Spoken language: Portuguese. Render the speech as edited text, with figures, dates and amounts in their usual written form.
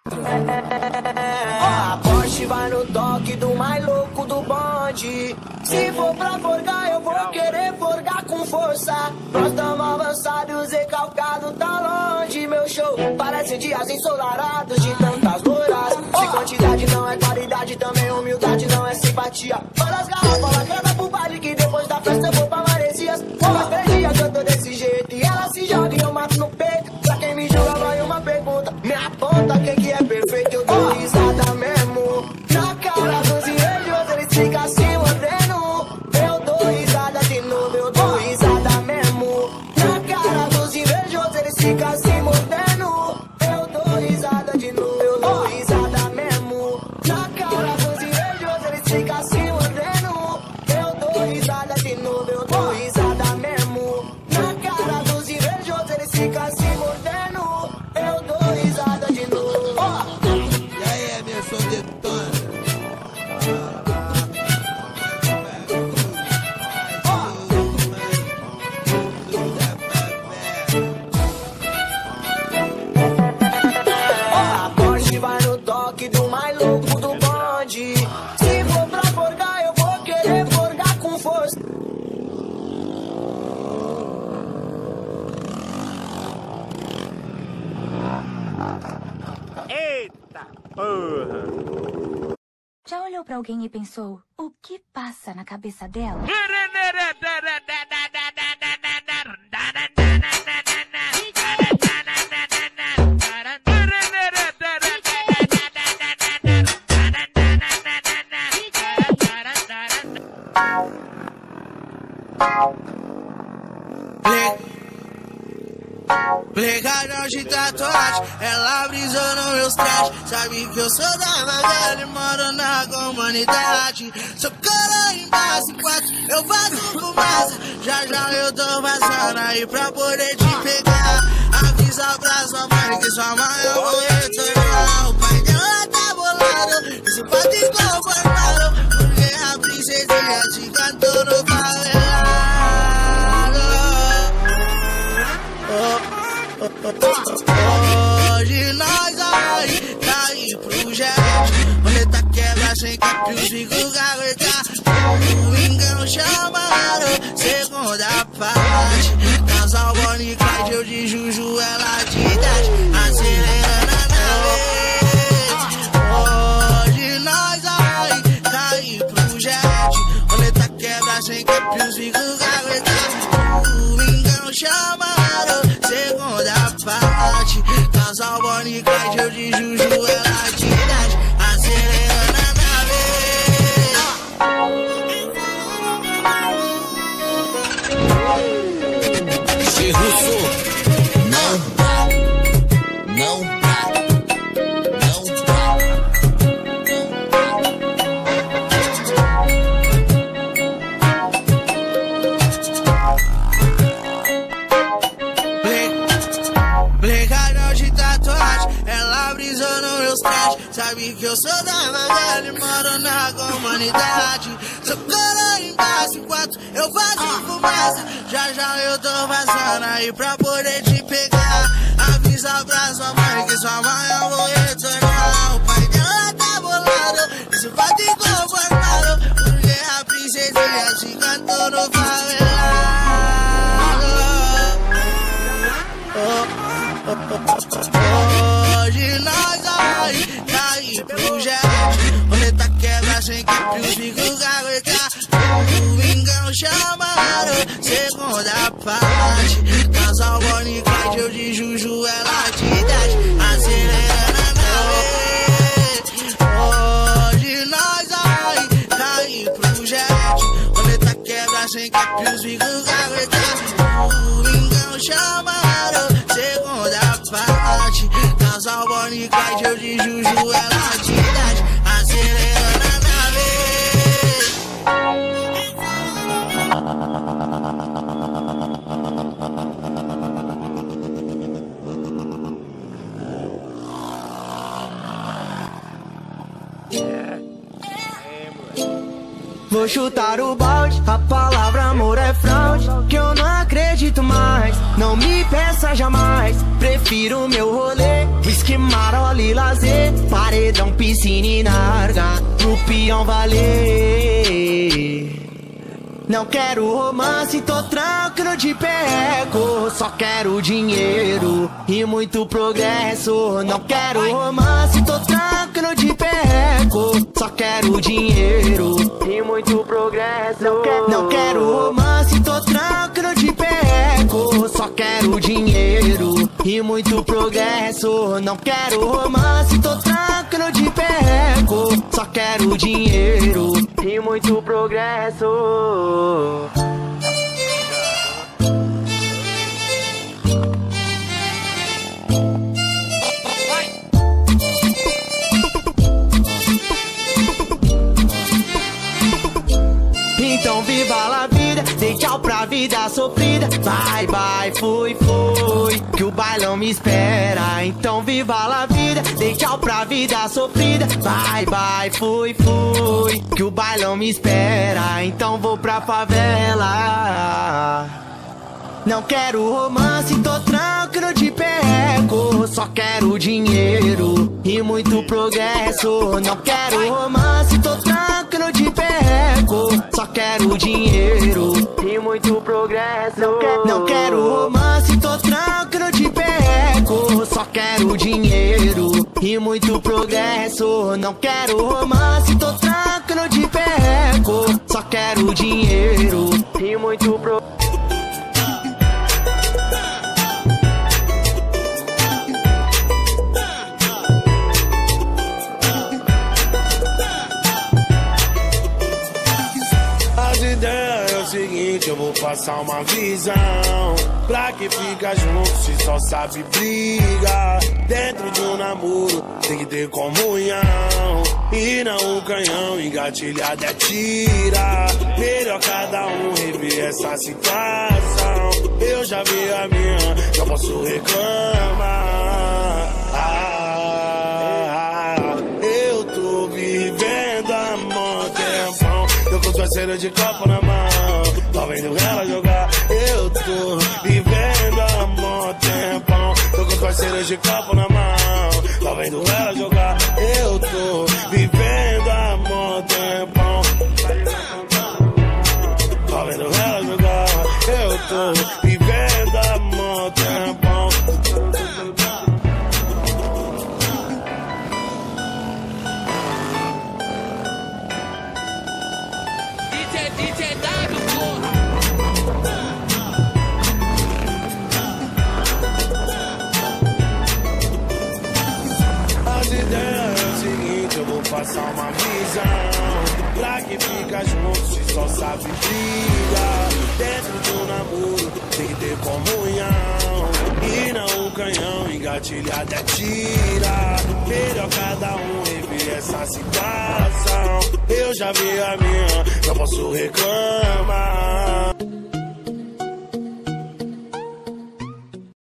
A Porsche vai no toque do mais louco do bonde. Se for pra forgar, eu vou querer forgar com força. Nós tamo avançados e calcado tá longe. Meu show parece dias ensolarados de tantas loiras. Se quantidade não é qualidade, também humildade não é simpatia. Olha as garrafas lacrada pro baile que depois da festa eu vou pra Maresias. Faz 3 dias que eu tô desse jeito e ela se joga e eu mato no peito. Pra quem me julga vai uma pergunta, me aponta quem que é perfeito. Eu dou risada mesmo na cara dos invejosos, eles ficam se mordendo. Eu dou risada de novo, eu dou risada mesmo na cara dos invejosos, eles ficam se mordendo. Eu dou risada de novo, eu dou risada mesmo na cara dos invejosos, eles ficam se mordendo. Eu dou risada de novo, eu dou risada mesmo na cara dos invejosos, eles ficam se mordendo. Eu dou risada de novo. E aí, Emerson Detona? A Porsche vai no toque do mais louco do bonde. Se for pra forgar, eu vou querer forgar com força. Eita porra! Já olhou pra alguém e pensou, o que passa na cabeça dela? Plegadão de tatuagem, ela brisou nos meus trajes. Sabe que eu sou da Magali, moro na comunidade. Sou cara em base 4, eu faço fumaça. Já já eu tô passando aí pra poder te pegar. Avisa pra sua mãe que sua mãe eu vou retornar. O pai dela tá bolado, isso pode conformar. Porque a princesinha te cantou no favelado. Hoje nós vai cair pro jet. Roleta quebra sem cap, os bicos gaguetar. Domingão chamaram, segunda parte. Casal Bonnie e Clyde, eu de Juju, ela de idade. Acelerando a nave. Hoje nós vai cair pro jet. Roleta quebra sem cap, os bicos gaguetar. Domingão chamaram, segunda parte. Casal Bonnie e Clyde, eu de Juju, ela de idade. Acelerando a nave. Che Russo, não dá, não dá, não dá. Plegadão de tatuagem, ela brisou nos meus trajes. Sabe que eu sou da Magali, moro na comunidade. Sou cara em base 4, eu faço fumaça. Já já eu tô passando aí pra poder te pegar. Avisa pra sua mãe que sua mãe eu vou retornar. O pai dela tá bolado, isso pode conformar. Porque a princesinha te cantou no favelado. Hoje nós vai cair pro jet. Roleta quebra sem cap, os bicos gaguetar. Domingão chamaram, segunda parte. Casal Bonnie e Clyde, eu de Juju, ela de idade. Acelerando a nave. Hoje nós vai cair pro jet. Roleta quebra sem cap, os bicos gaguetar. Domingão chamaram, segunda parte. Casal Bonnie e Clyde, eu de Juju, ela de idade. Acelerando a nave. Vou chutar o balde, a palavra amor é fraude. Que eu não acredito acredito mais, não me peça jamais. Prefiro meu rolê, whisky, marola e lazer, paredão, piscina e narga, pro peão valer. Não quero romance, tô tranquilo de perco, só quero dinheiro e muito progresso. Não quero romance, tô tranquilo de perco, só quero dinheiro e muito progresso. Não quero romance, tô tranquilo de perco, só quero dinheiro e muito progresso. Não quero romance, tô tranquilo de perco, só quero dinheiro e muito progresso. Então viva a vida, dê tchau pra vida sofrida. Bye, bye, fui, fui, que o bailão me espera. Então viva a vida, dê tchau pra vida sofrida. Bye, bye, fui, fui, que o bailão me espera. Então vou pra favela. Não quero romance, tô tranquilo de perco, só quero dinheiro e muito progresso. Não quero romance, tô tranquilo de perco, só quero dinheiro e muito progresso. Não quero romance, tô tranquilo de perco, só quero dinheiro e muito progresso. Não quero romance, tô tranquilo de perco, só quero dinheiro e muito progresso. Eu vou passar uma visão pra que fica junto se só sabe briga. Dentro de um namoro tem que ter comunhão, e não um canhão engatilhado é tira. Melhor cada um rever essa situação. Eu já vi a minha, já posso reclamar. Eu tô vivendo a mó tempão, tô com os parceiros de copo na mão, tá vendo ela jogar. Eu tô vivendo a mó tempão, tô com os parceiros de copo na mão, tá vendo ela jogar. Eu tô vivendo a mó tempão, tá vendo ela jogar. Eu tô vivendo a mó tempão. Passar uma visão pra que fica junto se só sabe briga. Dentro do namoro tem que ter comunhão, e não um canhão engatilhado é tira. Melhor cada um rever essa situação. Eu já vi a minha, não posso reclamar.